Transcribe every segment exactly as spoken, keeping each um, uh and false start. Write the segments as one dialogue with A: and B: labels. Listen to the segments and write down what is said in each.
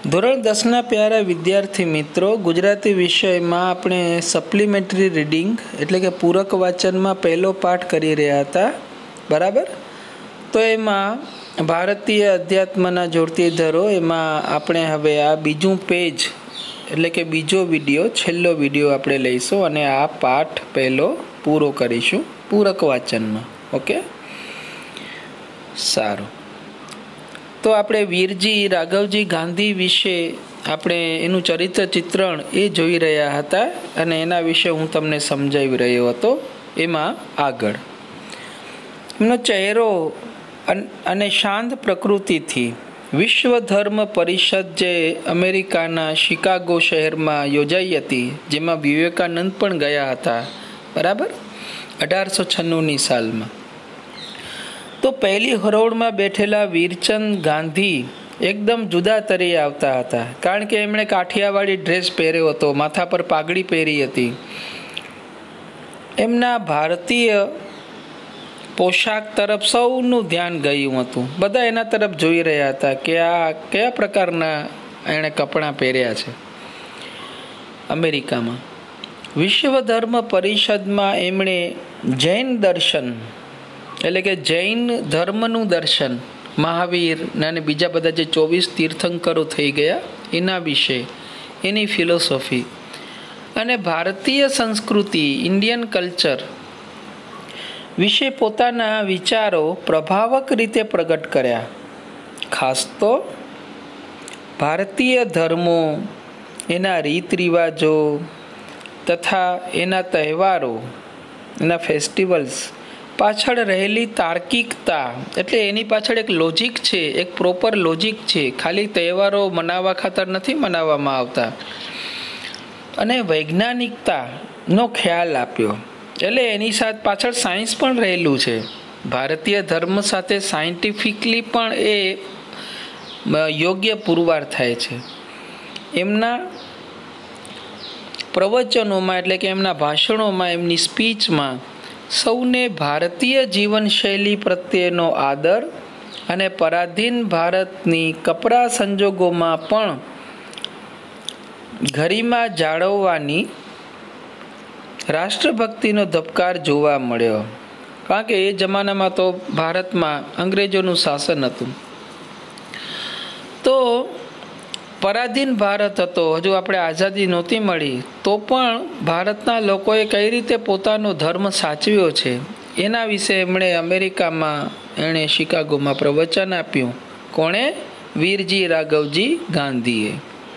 A: ધોરણ દસના પ્યારા વિદ્યાર્થી મિત્રો, ગુજરાતી વિષયમાં આપણે સપ્લિમેન્ટરી રીડિંગ એટલે કે પૂરક વાંચનમાં પહેલો પાઠ કરી રહ્યા હતા, બરાબર? તો એમાં ભારતીય અધ્યાત્મના જોડતી ધરો, એમાં આપણે હવે આ બીજું પેજ એટલે કે બીજો વિડીયો, છેલ્લો વિડીયો આપણે લઈશું અને આ પાઠ પહેલો પૂરો કરીશું પૂરક વાંચનમાં. ઓકે, સારું. તો આપણે વીરજી રાઘવજી ગાંધી વિશે આપણે એનું ચરિત્ર ચિત્રણ એ જોઈ રહ્યા હતા અને એના વિશે હું તમને સમજાવી રહ્યો હતો. એમાં આગળ એમનો ચહેરો અને શાંત પ્રકૃતિથી વિશ્વ ધર્મ પરિષદ જે અમેરિકાના શિકાગો શહેરમાં યોજાઈ હતી, જેમાં વિવેકાનંદ પણ ગયા હતા, બરાબર, અઢારસો છન્નુંની સાલમાં. તો પહેલી હરોળમાં બેઠેલા વીરચંદ ગાંધી એકદમ જુદા તરી આવતા હતા, કારણ કે એમણે કાઠિયાવાડી ડ્રેસ પહેર્યો હતો, માથા પર પાઘડી પહેરી હતી. એમના ભારતીય પોશાક તરફ સૌનું ધ્યાન ગયું હતું. બધા એના તરફ જોઈ રહ્યા હતા કે આ કયા પ્રકારના એણે કપડાં પહેર્યા છે. અમેરિકામાં વિશ્વ ધર્મ પરિષદમાં એમણે જૈન દર્શન એટલે કે જૈન ધર્મનું દર્શન, મહાવીર અને બીજા બધા જે ચોવીસ તીર્થંકરો થઈ ગયા એના વિશે, એની ફિલોસોફી અને ભારતીય સંસ્કૃતિ, ઇન્ડિયન કલ્ચર વિશે પોતાના વિચારો પ્રભાવક રીતે પ્રગટ કર્યા. ખાસ તો ભારતીય ધર્મો, એના રીત રિવાજો તથા એના તહેવારો, એના ફેસ્ટિવલ્સ પાછળ રહેલી તાર્કિકતા, એટલે એની પાછળ એક લોજિક છે, એક પ્રોપર લોજિક છે. ખાલી તહેવારો મનાવવા ખાતર નથી મનાવવામાં આવતા. અને વૈજ્ઞાનિકતાનો ખ્યાલ આપ્યો, એટલે એની સાથે પાછળ સાયન્સ પણ રહેલું છે. ભારતીય ધર્મ સાથે સાયન્ટિફિકલી પણ એ યોગ્ય પુરવાર થાય છે. એમના પ્રવચનોમાં એટલે કે એમના ભાષણોમાં, એમની સ્પીચમાં સૌને ભારતીય જીવનશૈલી પ્રત્યેનો આદર અને પરાધીન ભારતની કપરા સંજોગોમાં પણ ગરિમા જાળવવાની રાષ્ટ્રભક્તિનો ધબકાર જોવા મળ્યો. કારણ કે એ જમાનામાં તો ભારતમાં અંગ્રેજોનું શાસન હતું. તો પરાધીન ભારત હતો, હજુ આપણે આઝાદી નહોતી મળી, તો પણ ભારતના લોકોએ કઈ રીતે પોતાનો ધર્મ સાચવ્યો છે એના વિશે એમણે અમેરિકામાં, એણે શિકાગોમાં પ્રવચન આપ્યું. કોણે? વીરજી રાઘવજી ગાંધીએ.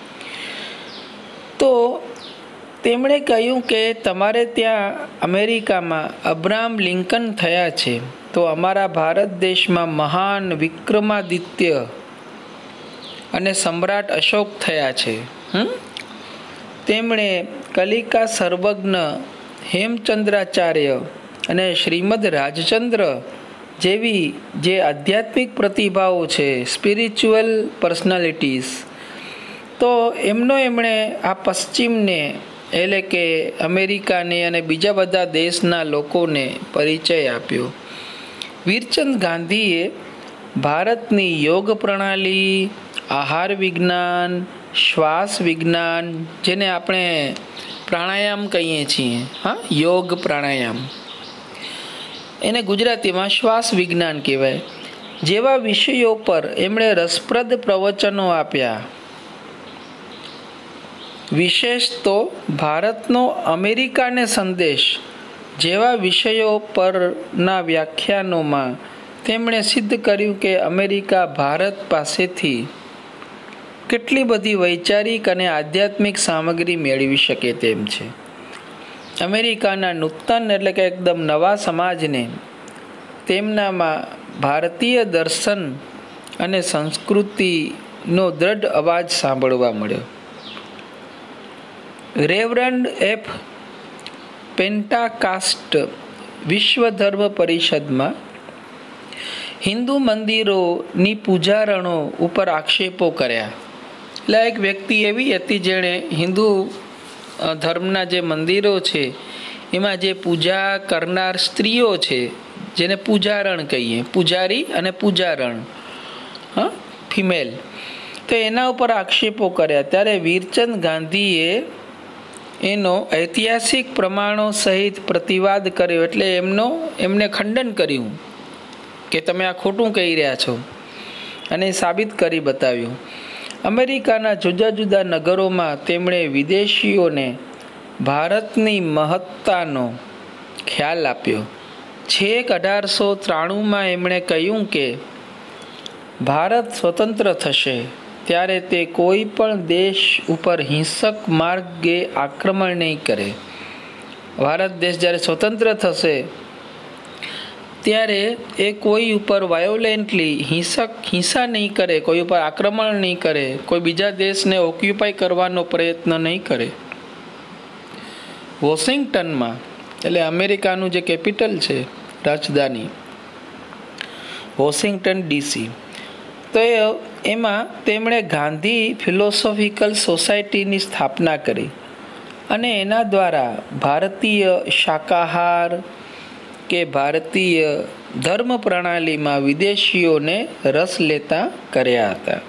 A: તો તેમણે કહ્યું કે તમારે ત્યાં અમેરિકામાં અબ્રાહમ લિંકન થયા છે, તો અમારા ભારત દેશમાં મહાન વિક્રમાદિત્ય અને સમ્રાટ અશોક થયા છે. હમ તેમણે કલિકા સર્વજ્ઞ હેમચંદ્રાચાર્ય અને શ્રીમદ રાજચંદ્ર જેવી જે આધ્યાત્મિક પ્રતિભાઓ છે, સ્પિરિચ્યુઅલ પર્સનાલિટીઝ, તો એમનો એમણે આ પશ્ચિમને એટલે કે અમેરિકાને અને બીજા બધા દેશના લોકોને પરિચય આપ્યો. વીરચંદ ગાંધીએ ભારતની યોગ પ્રણાલી, આહાર વિજ્ઞાન, શ્વાસ વિજ્ઞાન, જેને આપણે પ્રાણાયામ કહીએ છીએ, હા, યોગ પ્રાણાયામ, એને ગુજરાતીમાં શ્વાસ વિજ્ઞાન કહેવાય, જેવા વિષયો પર એમણે રસપ્રદ પ્રવચનો આપ્યા. વિશેષ તો ભારતનો અમેરિકાને સંદેશ જેવા વિષયો પરના વ્યાખ્યાનોમાં તેમણે સિદ્ધ કર્યું કે અમેરિકા ભારત પાસેથી કેટલી બધી વૈચારિક અને આધ્યાત્મિક સામગ્રી મેળવી શકે તેમ છે. અમેરિકાના નૂતન એટલે કે એકદમ નવા સમાજને તેમનામાં ભારતીય દર્શન અને સંસ્કૃતિનો દ્રઢ અવાજ સાંભળવા મળ્યો. રેવરન્ડ એફ પેન્ટાકાસ્ટ વિશ્વ ધર્મ પરિષદમાં હિન્દુ મંદિરોની પૂજારણો ઉપર આક્ષેપો કર્યા. એટલે એક વ્યક્તિ એવી હતી જેણે હિન્દુ ધર્મના જે મંદિરો છે એમાં જે પૂજા કરનાર સ્ત્રીઓ છે, જેને પૂજારણ કહીએ, પૂજારી અને પૂજારણ, હા, ફિમેલ, તો એના ઉપર આક્ષેપો કર્યા. ત્યારે વીરચંદ ગાંધીએ એનો ઐતિહાસિક પ્રમાણો સહિત પ્રતિવાદ કર્યો. એટલે એમનો એમને ખંડન કર્યું કે તમે આ ખોટું કહી રહ્યા છો, અને સાબિત કરી બતાવ્યું. અમેરિકાના જુદા જુદા નગરોમાં તેમણે વિદેશીઓને ભારતની મહત્તાનો ખ્યાલ આપ્યો. છેક અઢારસો ત્રાણુંમાં એમણે કહ્યું કે ભારત સ્વતંત્ર થશે ત્યારે તે કોઈ પણ દેશ ઉપર હિંસક માર્ગે આક્રમણ નહીં કરે. ભારત દેશ જ્યારે સ્વતંત્ર થશે ત્યારે એ કોઈ ઉપર વાયોલેન્ટલી હિંસક હિંસા નહીં કરે, કોઈ ઉપર આક્રમણ નહીં કરે, કોઈ બીજા દેશને ઓક્યુપાય કરવાનો પ્રયત્ન નહીં કરે. વોશિંગ્ટનમાં, એટલે અમેરિકાનું જે કેપિટલ છે, રાજધાની વોશિંગ્ટન ડીસી, તો એ એમાં તેમણે ગાંધી ફિલોસોફિકલ સોસાયટીની સ્થાપના કરી અને એના દ્વારા ભારતીય શાકાહાર કે ભારતીય ધર્મ પ્રણાલીમાં વિદેશીઓને રસ લેતા કર્યા હતા.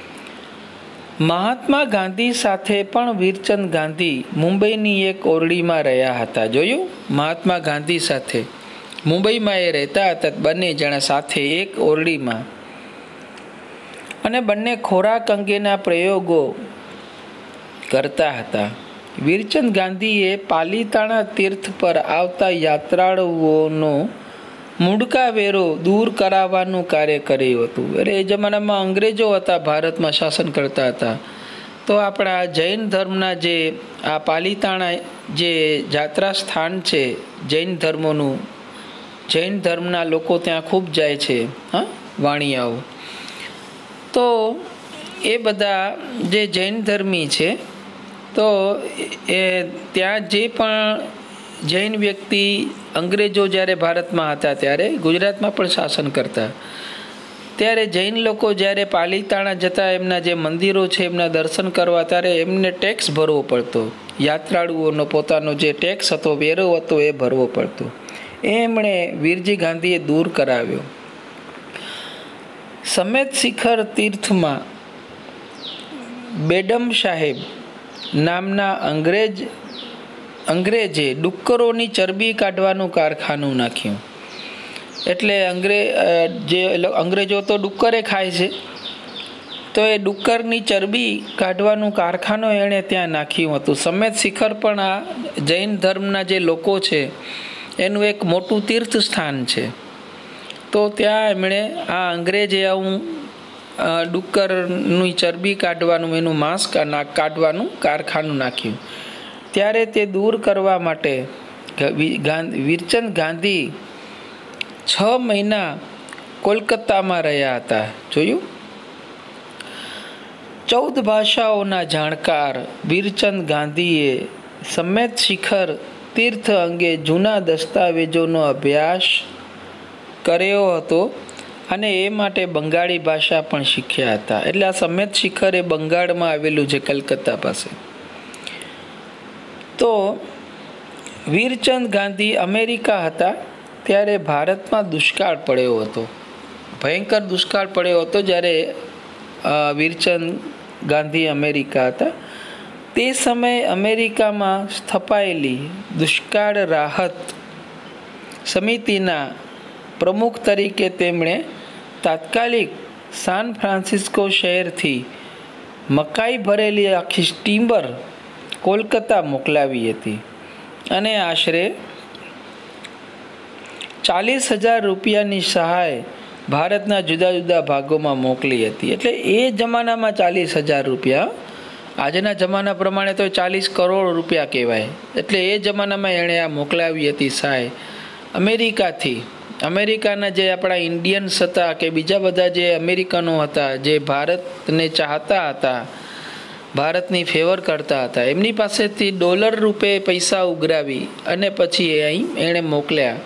A: મહાત્મા ગાંધી સાથે પણ વીરચંદ ગાંધી મુંબઈની એક ઓરડીમાં રહ્યા હતા. જોયું, મહાત્મા ગાંધી સાથે મુંબઈમાં એ રહેતા હતા, બંને જણા સાથે એક ઓરડીમાં, અને બંને ખોરાક અંગેના પ્રયોગો કરતા હતા. વીરચંદ ગાંધીએ પાલીતાણા તીર્થ પર આવતા યાત્રાળુઓનો મૂડકા વેરો દૂર કરાવવાનું કાર્ય કર્યું હતું. અરે એ જમાનામાં અંગ્રેજો હતા, ભારતમાં શાસન કરતા હતા. તો આપણા જૈન ધર્મના જે આ પાલીતાણા જે યાત્રા સ્થાન છે જૈન ધર્મોનું, જૈન ધર્મના લોકો ત્યાં ખૂબ જાય છે, હા, વાણિયાઓ. તો એ બધા જે જૈન ધર્મી છે, તો એ ત્યાં જે પણ જૈન વ્યક્તિ, અંગ્રેજો જ્યારે ભારતમાં હતા ત્યારે ગુજરાતમાં પણ શાસન કરતા, ત્યારે જૈન લોકો જ્યારે પાલીતાણા જતા, એમના જે મંદિરો છે એમના દર્શન કરવા, ત્યારે એમને ટેક્સ ભરવો પડતો. યાત્રાળુઓનો પોતાનો જે ટેક્સ હતો, વેરો હતો, એ ભરવો પડતો. એમણે વીરજી ગાંધીએ દૂર કરાવ્યો. સમેત શિખર તીર્થમાં બેડમ સાહેબ નામના અંગ્રેજ અંગ્રેજે ડુક્કરોની ચરબી કાઢવાનું કારખાનું નાખ્યું. એટલે અંગ્રે જે અંગ્રેજો તો ડુક્કરે ખાય છે, તો એ ડુક્કરની ચરબી કાઢવાનું કારખાનું એણે ત્યાં નાખ્યું હતું. સમેત શિખર પણ આ જૈન ધર્મના જે લોકો છે એનું એક મોટું તીર્થ સ્થાન છે. તો ત્યાં એમણે આ અંગ્રેજે આવું ડુક્કરની ચરબી કાઢવાનું, એનું માંસ કાઢવાનું કારખાનું નાખ્યું. ત્યારે તે દૂર કરવા માટે વીરચંદ ગાંધી છ મહિના કોલકાતામાં રહ્યા હતા. જોયું, ચૌદ ભાષાઓના જાણકાર વીરચંદ ગાંધીએ સમેત શિખર તીર્થ અંગે જૂના દસ્તાવેજોનો અભ્યાસ કર્યો હતો અને એ માટે બંગાળી ભાષા પણ શીખ્યા હતા. એટલે આ સમેત શિખર એ બંગાળમાં આવેલું છે, કલકત્તા પાસે. તો વીરચંદ ગાંધી અમેરિકા હતા ત્યારે ભારતમાં દુષ્કાળ પડ્યો હતો, ભયંકર દુષ્કાળ પડ્યો હતો જ્યારે વીરચંદ ગાંધી અમેરિકા હતા. તે સમયે અમેરિકામાં સ્થપાયેલી દુષ્કાળ રાહત સમિતિના પ્રમુખ તરીકે તેમણે તાત્કાલિક સાન ફ્રાન્સિસ્કો શહેરથી મકાઈ ભરેલી આખી સ્ટીમર કોલકાતા મોકલાવી હતી અને આશરે ચાલીસ હજાર રૂપિયાની સહાય ભારતના જુદા જુદા ભાગોમાં મોકલી હતી. એટલે એ જમાનામાં ચાલીસ હજાર રૂપિયા, આજના જમાના પ્રમાણે તો ચાલીસ કરોડ રૂપિયા કહેવાય. એટલે એ જમાનામાં એણે આ મોકલાવી હતી સહાય અમેરિકાથી. અમેરિકાના જે આપણા ઇન્ડિયન્સ હતા કે બીજા બધા જે અમેરિકનો હતા જે ભારતને ચાહતા હતા, ભારતની ફેવર કરતા હતા, એમની પાસેથી ડોલર રૂપે પૈસા ઉઘરાવી અને પછી અહીં એણે મોકલ્યા.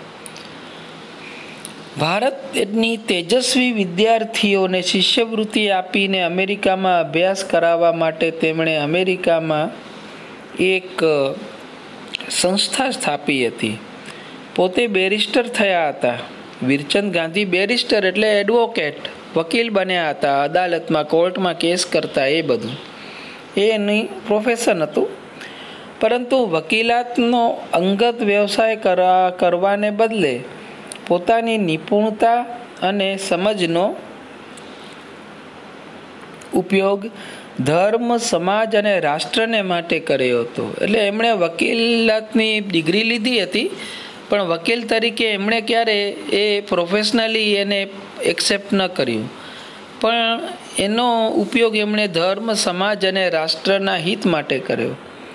A: ભારતની તેજસ્વી વિદ્યાર્થીઓને શિષ્યવૃત્તિ આપીને અમેરિકામાં અભ્યાસ કરાવવા માટે તેમણે અમેરિકામાં એક સંસ્થા સ્થાપી હતી. પોતે બેરિસ્ટર થયા હતા. વીરચંદ ગાંધી બેરિસ્ટર એટલે એડવોકેટ, વકીલ બન્યા હતા, અદાલતમાં કોર્ટમાં કેસ કરતા, એ બધું એ એની પ્રોફેશન હતું. પરંતુ વકીલાતનો અંગત વ્યવસાય કરવા કરવાને બદલે પોતાની નિપુણતા અને સમજનો ઉપયોગ ધર્મ, સમાજ અને રાષ્ટ્રને માટે કર્યો હતો. એટલે એમણે વકીલાતની ડિગ્રી લીધી હતી, પણ વકીલ તરીકે એમણે ક્યારે એ પ્રોફેશનલી એને એક્સેપ્ટ ન કર્યું, પણ એનો ઉપયોગ એમણે ધર્મ, સમાજ અને રાષ્ટ્રના હિત માટે કર્યો.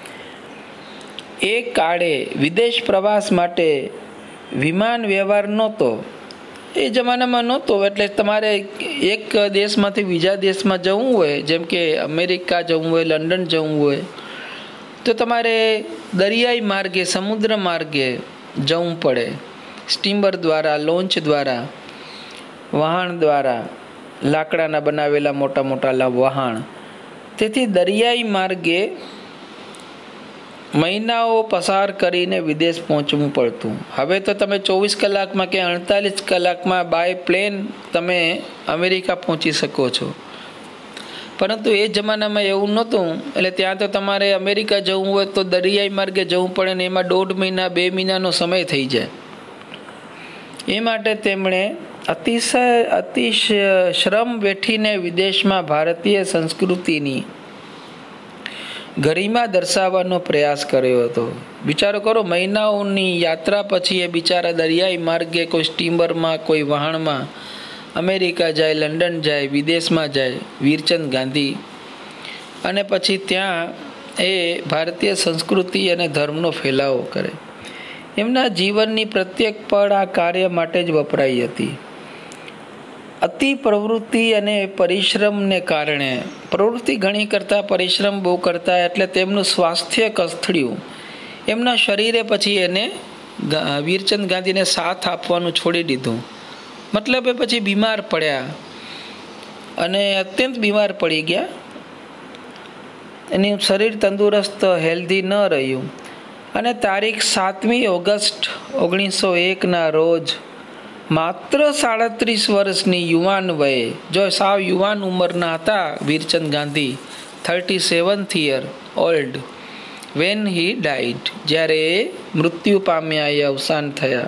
A: એ કાળે વિદેશ પ્રવાસ માટે વિમાન વ્યવહાર નહોતો, એ જમાનામાં નહોતો. એટલે તમારે એક દેશમાંથી બીજા દેશમાં જવું હોય, જેમ કે અમેરિકા જવું હોય, લંડન જવું હોય, તો તમારે દરિયાઈ માર્ગે, સમુદ્ર માર્ગે જવું પડે, સ્ટીમર દ્વારા, લોન્ચ દ્વારા, વહાણ દ્વારા, લાકડાના બનાવેલા મોટા મોટા વહાણ. તેથી દરિયાઈ માર્ગે મહિનાઓ પસાર કરીને વિદેશ પહોંચવું પડતું. હવે તો તમે ચોવીસ કલાકમાં કે અડતાલીસ કલાકમાં બાય પ્લેન તમે અમેરિકા પહોંચી શકો છો. પરંતુ એ જમાનામાં એવું નહોતું. એટલે ત્યાં તો તમારે અમેરિકા જવું હોય તો દરિયાઈ માર્ગે જવું પડે ને એમાં દોઢ મહિના બે મહિનાનો સમય થઈ જાય. એ માટે તેમણે અતિશય અતિશય શ્રમ વેઠીને વિદેશમાં ભારતીય સંસ્કૃતિની ગરિમા દર્શાવવાનો પ્રયાસ કર્યો હતો. વિચારો કરો, મહિનાઓની યાત્રા પછી એ બિચારા દરિયાઈ માર્ગે કોઈ સ્ટીમરમાં, કોઈ વહાણમાં અમેરિકા જાય, લંડન જાય, વિદેશમાં જાય, વીરચંદ ગાંધી, અને પછી ત્યાં એ ભારતીય સંસ્કૃતિ અને ધર્મનો ફેલાવો કરે. એમના જીવનની પ્રત્યેક પળ આ કાર્ય માટે જ વપરાઈ હતી. અતિ પ્રવૃત્તિ અને પરિશ્રમને કારણે, પ્રવૃત્તિ ઘણી કરતા, પરિશ્રમ બહુ કરતા, એટલે તેમનું સ્વાસ્થ્ય કથળ્યું. એમના શરીરે પછી એને વીરચંદ ગાંધીને સાથ આપવાનું છોડી દીધું. મતલબ એ પછી બીમાર પડ્યા અને અત્યંત બીમાર પડી ગયા. એનું શરીર તંદુરસ્ત, હેલ્ધી ન રહ્યું. અને તારીખ સાતમી ઓગસ્ટ ઓગણીસો એકના રોજ માત્ર સાડત્રીસ વર્ષની યુવાન વયે, જો સાવ યુવાન ઉંમરના હતા Virchand Gandhi, thirty seventh year old when he died, જ્યારે એ મૃત્યુ પામ્યા, એ અવસાન થયા.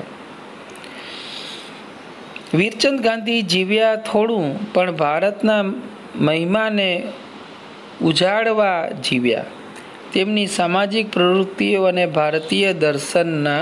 A: વીરચંદ ગાંધી જીવ્યા થોડું, પણ ભારતના મહિમાને ઉજાડવા જીવ્યા. તેમની સામાજિક પ્રવૃત્તિઓ અને ભારતીય દર્શનના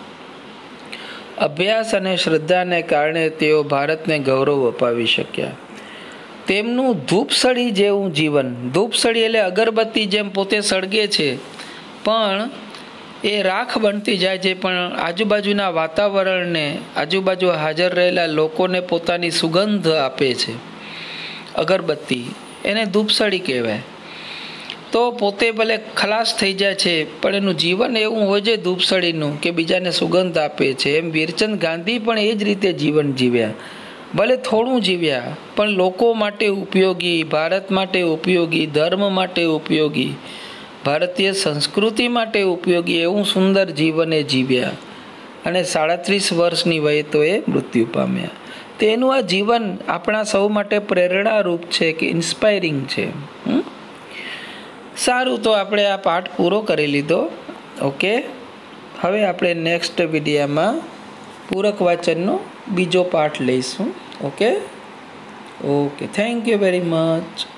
A: અભ્યાસ અને શ્રદ્ધાને કારણે તેઓ ભારતને ગૌરવ અપાવી શક્યા. તેમનું ધૂપસળી જેવું જીવન, ધૂપસળી એટલે અગરબત્તી જેમ પોતે સળગે છે, પણ એ રાખ બનતી જાય છે, પણ આજુબાજુના વાતાવરણને, આજુબાજુ હાજર રહેલા લોકોને પોતાની સુગંધ આપે છે. અગરબત્તી એને ધૂપસળી કહેવાય. તો પોતે ભલે ખલાસ થઈ જાય છે, પણ એનું જીવન એવું હોય છે ધૂપસળીનું કે બીજાને સુગંધ આપે છે. એમ વીરચંદ ગાંધી પણ એ જ રીતે જીવન જીવ્યા. ભલે થોડું જીવ્યા, પણ લોકો માટે ઉપયોગી, ભારત માટે ઉપયોગી, ધર્મ માટે ઉપયોગી, ભારતીય સંસ્કૃતિ માટે ઉપયોગી એવું સુંદર જીવન એ જીવ્યા. અને સાડત્રીસ વર્ષની વયે તો એ મૃત્યુ પામ્યા. તેનું આ જીવન આપણા સૌ માટે પ્રેરણારૂપ છે, કે ઇન્સ્પાયરિંગ છે. સારું, તો આપણે આ પાઠ પૂરો કરી લીધો. ઓકે, હવે આપણે નેક્સ્ટ વિડીયોમાં પૂરક વાચનનો બીજો પાઠ લઈશું. Okay okay thank you very much.